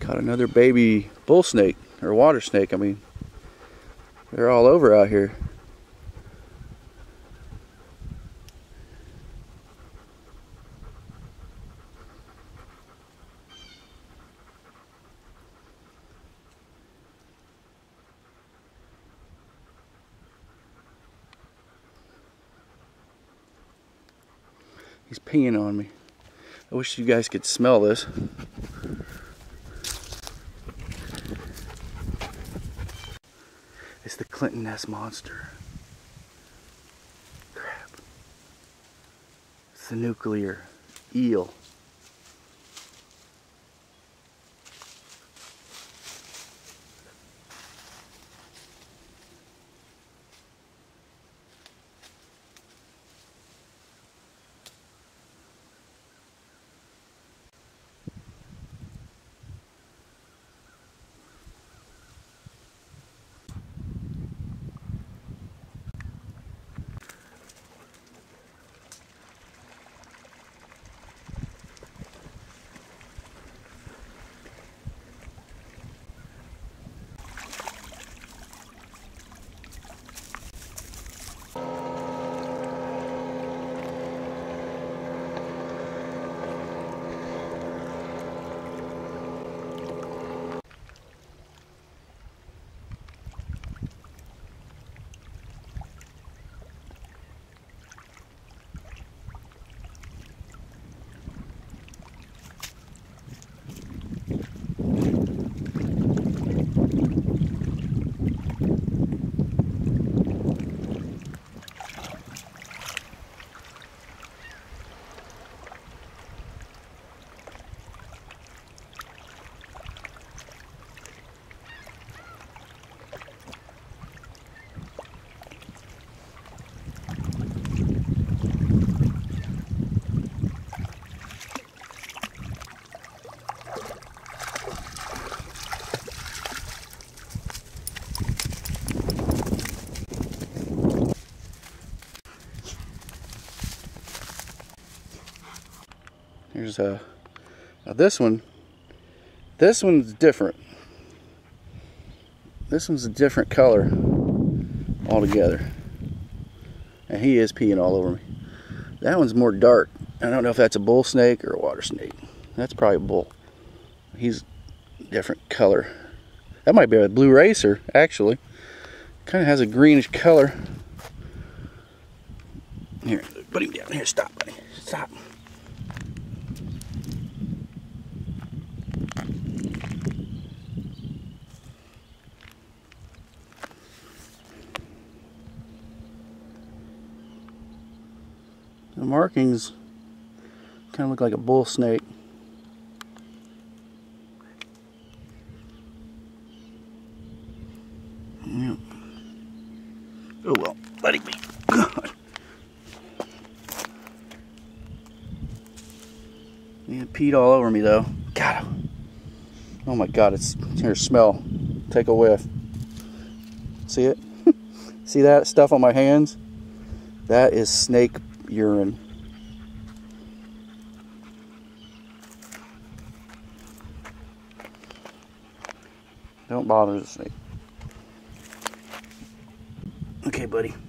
Caught another baby bull snake, or water snake. I mean, they're all over out here. He's peeing on me. I wish you guys could smell this. It's the Clinton Ness monster. Crap. It's the nuclear eel. Here's now this one's different. This one's a different color altogether. And he is peeing all over me. That one's more dark. I don't know if that's a bull snake or a water snake. That's probably a bull. He's different color. That might be a blue racer, actually. Kind of has a greenish color. Here, put him down. Here, stop, buddy. Stop. The markings kind of look like a bull snake. Yep. Oh well, let it be. God. He peed all over me though. God. Oh my God, it's here. Smell. Take a whiff. See it? See that stuff on my hands? That is snake urine. Don't bother the snake. Okay, buddy.